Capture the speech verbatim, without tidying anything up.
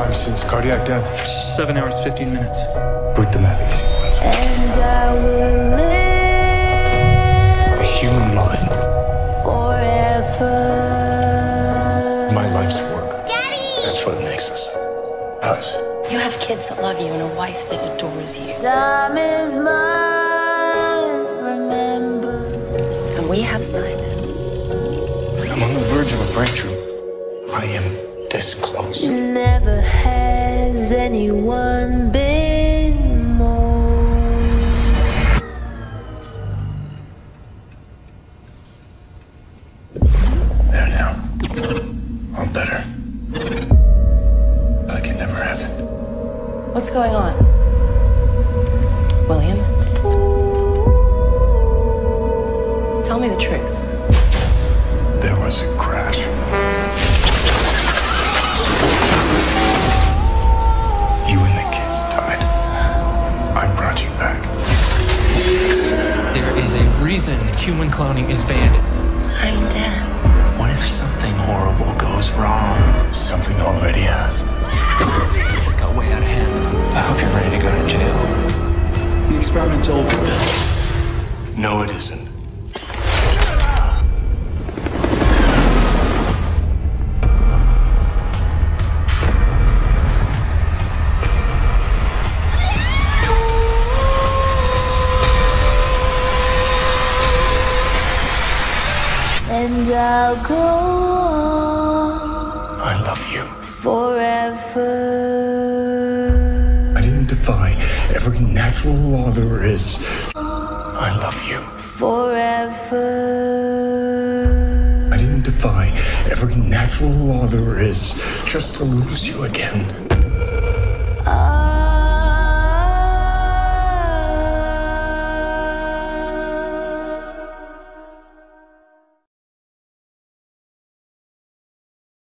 time since cardiac death? Seven hours, fifteen minutes. Boot the mapping sequence. And I will live The human mind. forever. My life's work. Daddy! That's what makes us. Us. You have kids that love you and a wife that adores you. Time is mine, remember. And we have scientists. I'm on the verge of a breakthrough. I am this close. Never has anyone been more. There now. All better. Like it never happened. What's going on? William? Tell me the truth. There was a crash. You and the kids died. I brought you back. There is a reason human cloning is banned. I'm dead. What if something horrible goes wrong? Something already has. This has got way out of hand. I hope you're ready to go to jail. The experiment's over, Bill. No, it isn't. And I'll go on I love you. forever. I didn't defy every natural law there is. I love you. Forever. I didn't defy every natural law there is just to lose you again. I